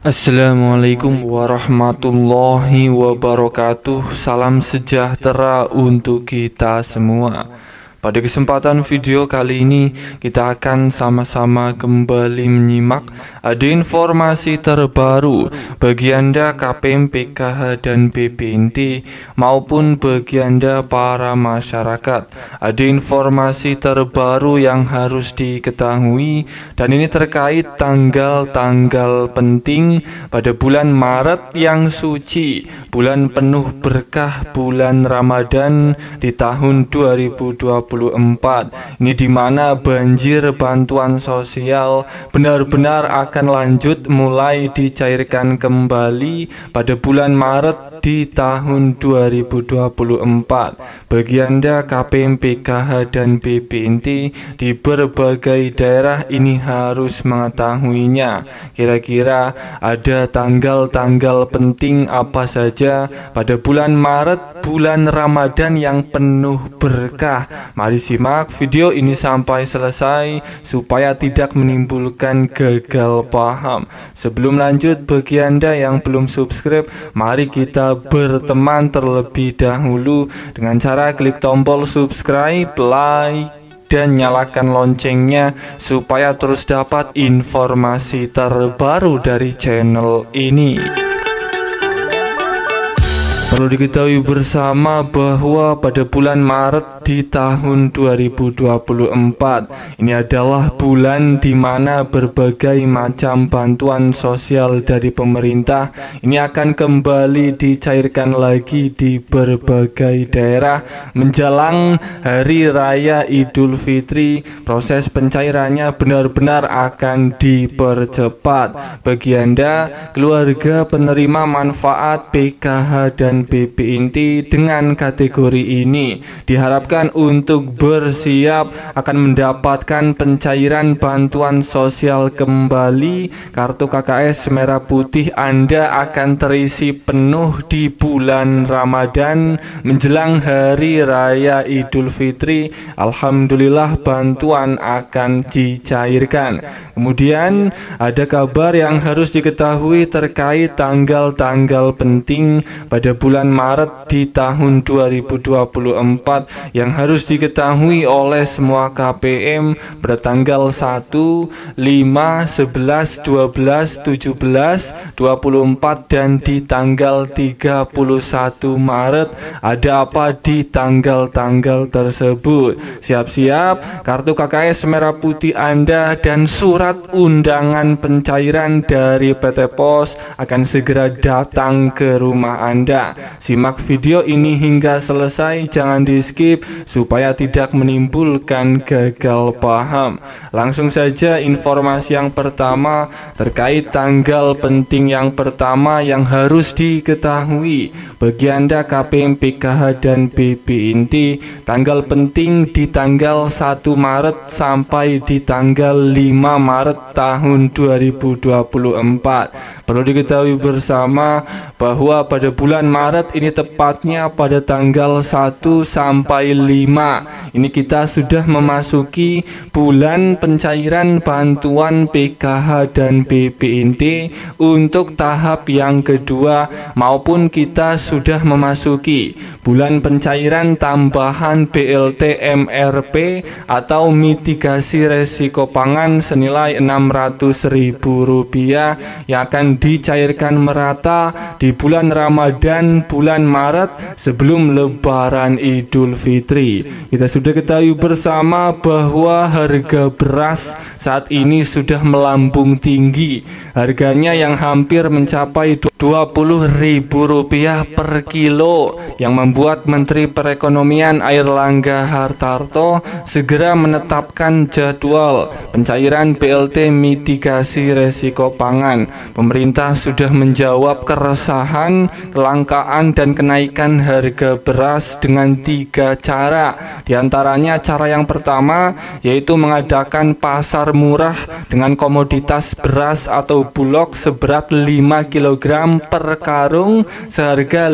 Assalamualaikum warahmatullahi wabarakatuh. Salam sejahtera untuk kita semua. Pada kesempatan video kali ini kita akan sama-sama kembali menyimak ada informasi terbaru bagi Anda KPM, PKH dan BPNT maupun bagi Anda para masyarakat. Ada informasi terbaru yang harus diketahui dan ini terkait tanggal-tanggal penting pada bulan Maret yang suci, bulan penuh berkah, bulan Ramadan di tahun 2024. Ini dimana banjir bantuan sosial benar-benar akan lanjut mulai dicairkan kembali pada bulan Maret di tahun 2024. Bagi Anda KPM, PKH dan BPNT di berbagai daerah ini harus mengetahuinya. Kira-kira ada tanggal-tanggal penting apa saja pada bulan Maret, bulan Ramadan yang penuh berkah. Mari simak video ini sampai selesai supaya tidak menimbulkan gagal paham. Sebelum lanjut, bagi Anda yang belum subscribe, mari kita berteman terlebih dahulu dengan cara klik tombol subscribe, like, dan nyalakan loncengnya supaya terus dapat informasi terbaru dari channel ini. Perlu diketahui bersama bahwa pada bulan Maret di tahun 2024 ini adalah bulan di mana berbagai macam bantuan sosial dari pemerintah ini akan kembali dicairkan lagi di berbagai daerah menjelang Hari Raya Idul Fitri. Proses pencairannya benar-benar akan dipercepat. Bagi Anda keluarga penerima manfaat PKH dan BPNT dengan kategori ini diharapkan untuk bersiap akan mendapatkan pencairan bantuan sosial kembali. Kartu KKS Merah Putih Anda akan terisi penuh di bulan Ramadan menjelang Hari Raya Idul Fitri. Alhamdulillah bantuan akan dicairkan. Kemudian ada kabar yang harus diketahui terkait tanggal-tanggal penting pada bulan Maret di tahun 2024 yang harus diketahui oleh semua KPM bertanggal 1, 5, 11, 12, 17, 24 dan di tanggal 31 Maret. Ada apa di tanggal-tanggal tersebut? Siap-siap kartu KKS Merah Putih Anda dan surat undangan pencairan dari PT Pos akan segera datang ke rumah Anda. Simak video ini hingga selesai, jangan di skip supaya tidak menimbulkan gagal paham. Langsung saja informasi yang pertama terkait tanggal penting yang pertama yang harus diketahui bagi Anda KPM, PKH dan BPNT. Tanggal penting di tanggal 1 Maret sampai di tanggal 5 Maret tahun 2024. Perlu diketahui bersama bahwa pada bulan Maret ini tepatnya pada tanggal 1 sampai 5 ini kita sudah memasuki bulan pencairan bantuan PKH dan BPNT untuk tahap yang kedua, maupun kita sudah memasuki bulan pencairan tambahan BLT MRP atau mitigasi resiko pangan senilai Rp600.000 yang akan dicairkan merata di bulan Ramadan bulan Maret sebelum Lebaran Idul Fitri. Kita sudah ketahui bersama bahwa harga beras saat ini sudah melambung tinggi. Harganya yang hampir mencapai Rp20.000 per kilo yang membuat Menteri Perekonomian Airlangga Hartarto segera menetapkan jadwal pencairan BLT mitigasi resiko pangan. Pemerintah sudah menjawab keresahan, kelangkaan dan kenaikan harga beras dengan 3 cara. Di antaranya cara yang pertama yaitu mengadakan pasar murah dengan komoditas beras atau bulog seberat 5 kg kg per karung seharga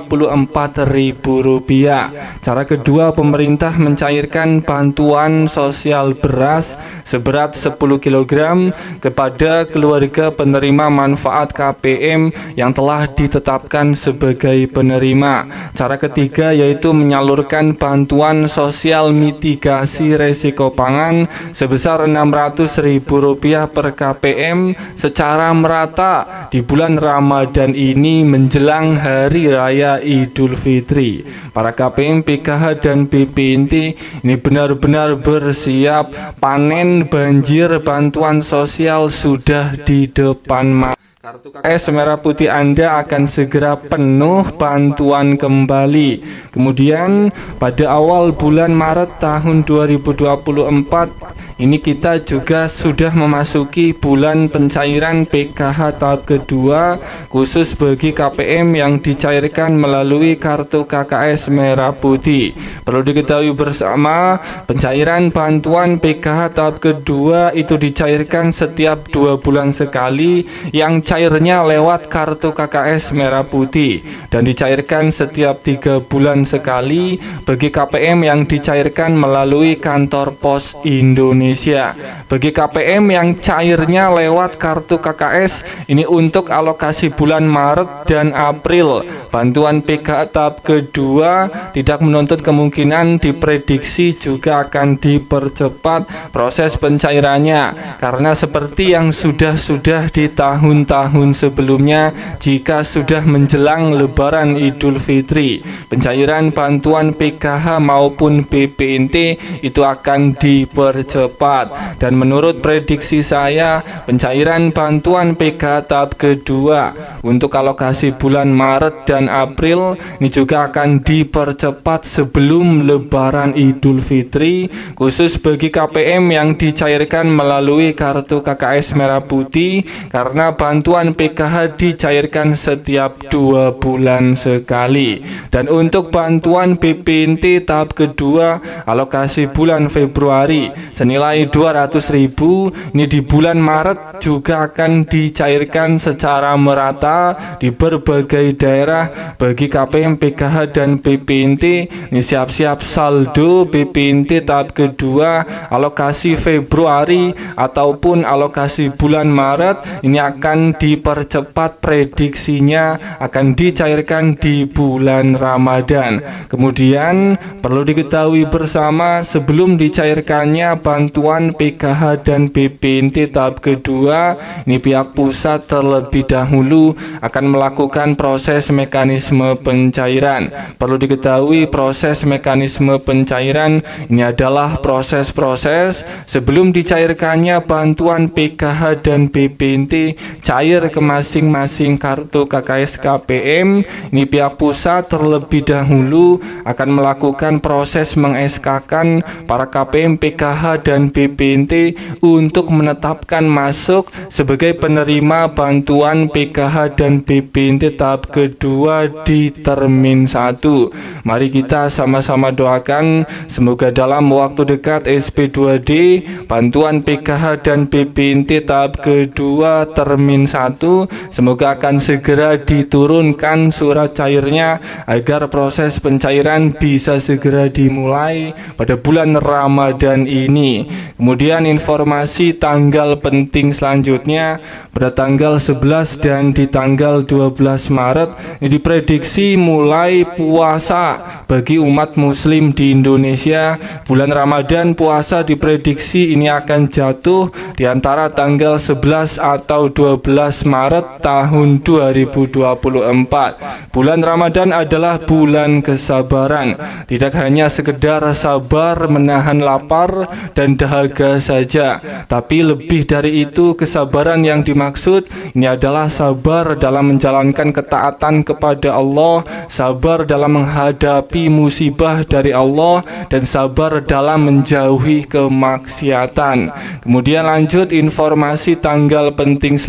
Rp54.000. Cara kedua, pemerintah mencairkan bantuan sosial beras seberat 10 kg kepada keluarga penerima manfaat KPM yang telah ditetapkan sebagai penerima. Cara ketiga yaitu menyalurkan bantuan sosial mitigasi resiko pangan sebesar Rp600.000 per KPM secara merata di bulan Ramadan ini menjelang Hari Raya Idul Fitri. Para KPM, PKH, dan BPNT ini benar-benar bersiap panen banjir bantuan sosial sudah di depan mata. Kartu KKS Merah Putih Anda akan segera penuh bantuan kembali. Kemudian pada awal bulan Maret tahun 2024 ini kita juga sudah memasuki bulan pencairan PKH tahap kedua khusus bagi KPM yang dicairkan melalui kartu KKS Merah Putih. Perlu diketahui bersama, pencairan bantuan PKH tahap kedua itu dicairkan setiap 2 bulan sekali yang cairnya lewat kartu KKS Merah Putih dan dicairkan setiap 3 bulan sekali bagi KPM yang dicairkan melalui kantor pos Indonesia. Bagi KPM yang cairnya lewat kartu KKS ini untuk alokasi bulan Maret dan April, bantuan PKH tahap kedua tidak menuntut kemungkinan diprediksi juga akan dipercepat proses pencairannya karena seperti yang sudah di tahun-tahun sebelumnya, jika sudah menjelang Lebaran Idul Fitri, pencairan bantuan PKH maupun BPNT itu akan dipercepat. Dan menurut prediksi saya, pencairan bantuan PKH tahap kedua untuk alokasi bulan Maret dan April ini juga akan dipercepat sebelum Lebaran Idul Fitri khusus bagi KPM yang dicairkan melalui kartu KKS Merah Putih karena bantuan PKH dicairkan setiap 2 bulan sekali. Dan untuk bantuan BPNT tahap kedua alokasi bulan Februari senilai 200.000 ini di bulan Maret juga akan dicairkan secara merata di berbagai daerah bagi KPM, PKH, dan BPNT. Ini siap-siap saldo BPNT tahap kedua alokasi Februari ataupun alokasi bulan Maret ini akan dipercepat, prediksinya akan dicairkan di bulan Ramadan. Kemudian perlu diketahui bersama, sebelum dicairkannya bantuan PKH dan BPNT tahap kedua ini pihak pusat terlebih dahulu akan melakukan proses mekanisme pencairan. Perlu diketahui proses mekanisme pencairan ini adalah proses-proses sebelum dicairkannya bantuan PKH dan BPNT cair ke masing-masing kartu KKS KPM. Ini pihak pusat terlebih dahulu akan melakukan proses meng-SK-kan para KPM, PKH, dan BPNT untuk menetapkan masuk sebagai penerima bantuan PKH dan BPNT tahap kedua di Termin 1. Mari kita sama-sama doakan semoga dalam waktu dekat SP2D bantuan PKH dan BPNT tahap kedua Termin 1 semoga akan segera diturunkan surat cairnya agar proses pencairan bisa segera dimulai pada bulan Ramadan ini. Kemudian informasi tanggal penting selanjutnya pada tanggal 11 dan di tanggal 12 Maret ini diprediksi mulai puasa bagi umat muslim di Indonesia. Bulan Ramadan puasa diprediksi ini akan jatuh di antara tanggal 11 atau 12 Maret tahun 2024. Bulan Ramadan adalah bulan kesabaran. Tidak hanya sekedar sabar menahan lapar dan dahaga saja, tapi lebih dari itu kesabaran yang dimaksud ini adalah sabar dalam menjalankan ketaatan kepada Allah, sabar dalam menghadapi musibah dari Allah, dan sabar dalam menjauhi kemaksiatan. Kemudian lanjut informasi tanggal penting selanjutnya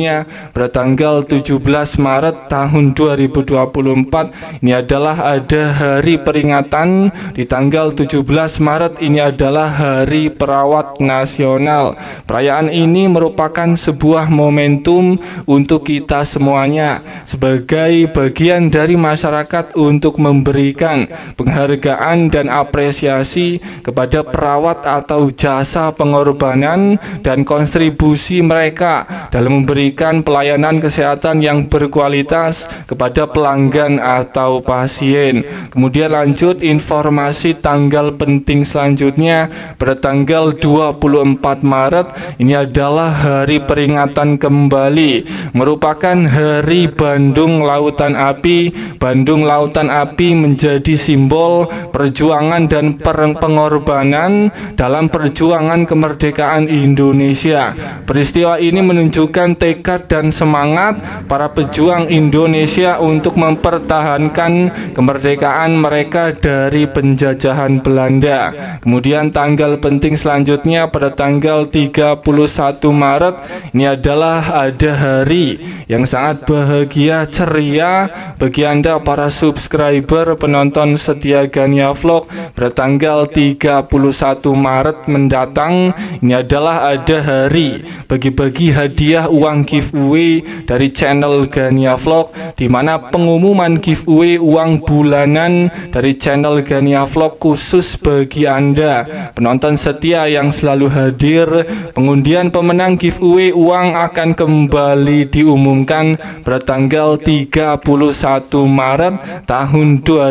selanjutnya pada tanggal 17 Maret tahun 2024 ini adalah ada hari peringatan. Di tanggal 17 Maret ini adalah Hari Perawat Nasional. Perayaan ini merupakan sebuah momentum untuk kita semuanya sebagai bagian dari masyarakat untuk memberikan penghargaan dan apresiasi kepada perawat atau jasa pengorbanan dan kontribusi mereka dalam memberikan pelayanan kesehatan yang berkualitas kepada pelanggan atau pasien. Kemudian lanjut informasi tanggal penting selanjutnya pada tanggal 24 Maret ini adalah hari peringatan kembali, merupakan Hari Bandung Lautan Api. Bandung Lautan Api menjadi simbol perjuangan dan pengorbanan dalam perjuangan kemerdekaan Indonesia. Peristiwa ini menunjukkan tekad dan semangat para pejuang Indonesia untuk mempertahankan kemerdekaan mereka dari penjajahan Belanda. Kemudian tanggal penting selanjutnya pada tanggal 31 Maret ini adalah ada hari yang sangat bahagia ceria bagi Anda para subscriber penonton setia Gania Vlog. Pada tanggal 31 Maret mendatang ini adalah ada hari bagi-bagi hadiah uang giveaway dari channel Gania Vlog, di mana pengumuman giveaway uang bulanan dari channel Gania Vlog khusus bagi Anda penonton setia yang selalu hadir. Pengundian pemenang giveaway uang akan kembali diumumkan pada tanggal 31 Maret tahun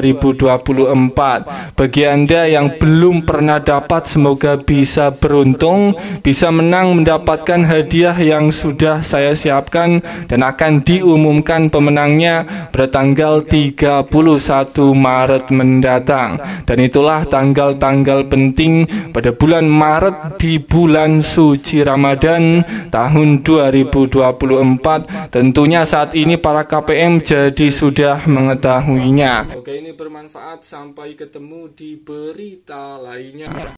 2024. Bagi Anda yang belum pernah dapat, semoga bisa beruntung, bisa menang mendapatkan hadiah yang sudah saya siapkan dan akan diumumkan pemenangnya pada tanggal 31 Maret mendatang. Dan itulah tanggal-tanggal penting pada bulan Maret di bulan suci Ramadan tahun 2024. Tentunya saat ini para KPM jadi sudah mengetahuinya. Oke, ini bermanfaat. Sampai ketemu di berita lainnya.